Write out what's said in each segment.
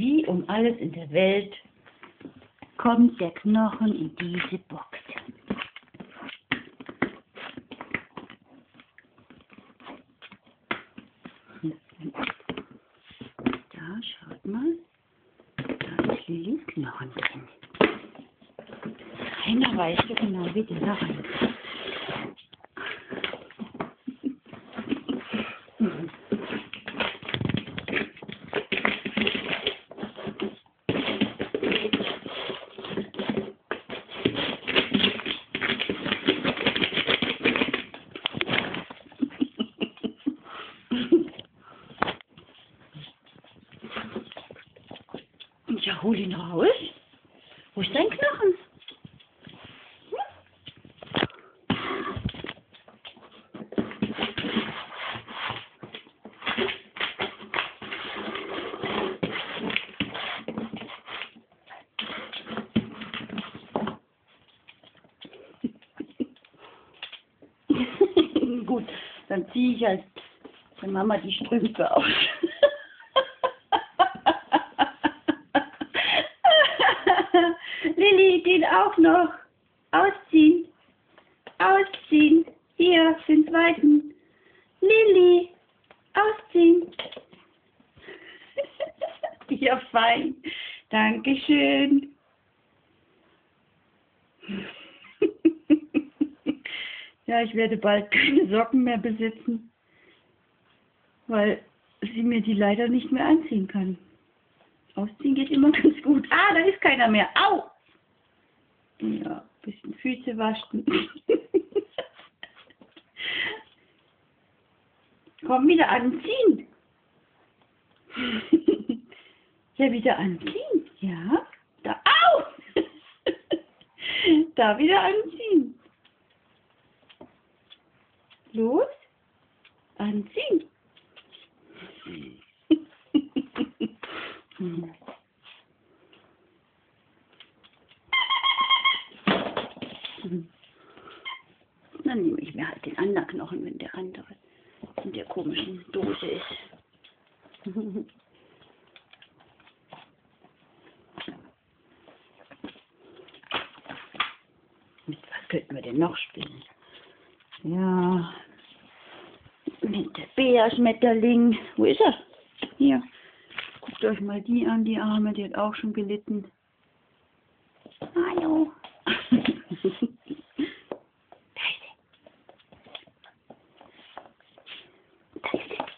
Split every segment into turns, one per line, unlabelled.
wie um alles in der Welt kommt der Knochen in diese Box? Da, schaut mal. Da ist Lillys Knochen drin. Keiner weiß so genau, wie der da rein ist. Ja, hol ihn raus. Wo ist dein Knochen? Gut, dann ziehe ich als der Mama die Strümpfe aus. Lilly, den auch noch. Ausziehen. Ausziehen. Hier, den zweiten. Lilly, ausziehen. Ja, fein. Dankeschön. Ja, ich werde bald keine Socken mehr besitzen, weil sie mir die leider nicht mehr anziehen kann. Ausziehen geht immer ganz gut. Ah, da ist keiner mehr. Au! Ja, ein bisschen Füße waschen. Komm, wieder anziehen. Ja, wieder anziehen. Ja, da. Au! Da wieder anziehen. Los, anziehen. Dann nehme ich mir halt den anderen Knochen, wenn der andere in der komischen Dose ist. Mit was könnten wir denn noch spielen? Ja, mit der Bär-Schmetterling. Wo ist er? Hier. Guckt euch mal die an, die Arme, die hat auch schon gelitten. Hallo. Da ist sie. Da ist sie.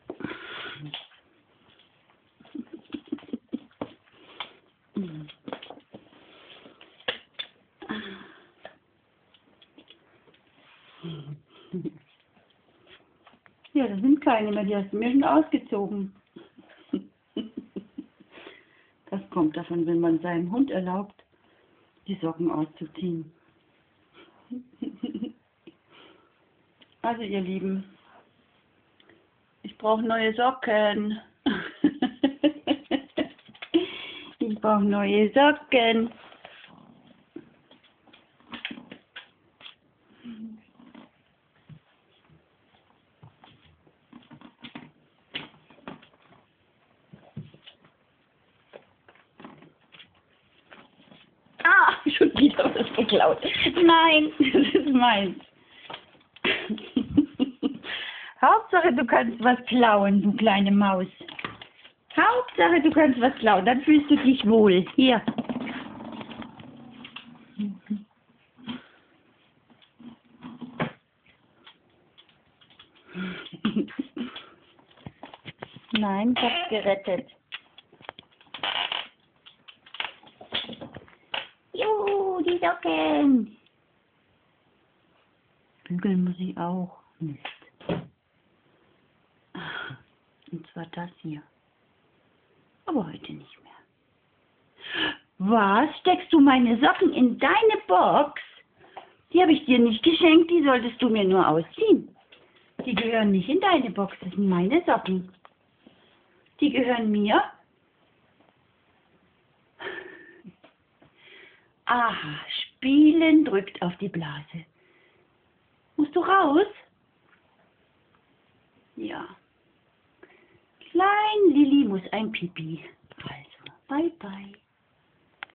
Ja, da sind keine mehr, die hast du mir schon ausgezogen. Das kommt davon, wenn man seinem Hund erlaubt, die Socken auszuziehen. Also ihr Lieben, ich brauche neue Socken. Ich brauche neue Socken. Ah, schon wieder was geklaut. Nein, das ist meins. Hauptsache, du kannst was klauen, du kleine Maus. Hauptsache, du kannst was klauen, dann fühlst du dich wohl. Hier. Nein, ich hab's gerettet. Juhu, die Socken. Bügeln muss ich auch. Mist. Und zwar das hier. Aber heute nicht mehr. Was? Steckst du meine Socken in deine Box? Die habe ich dir nicht geschenkt, die solltest du mir nur ausziehen. Die gehören nicht in deine Box, das sind meine Socken. Die gehören mir. Aha, Spielen drückt auf die Blase. Musst du raus? Ja. Klein Lilly muss ein Pipi. Also. Bye, bye.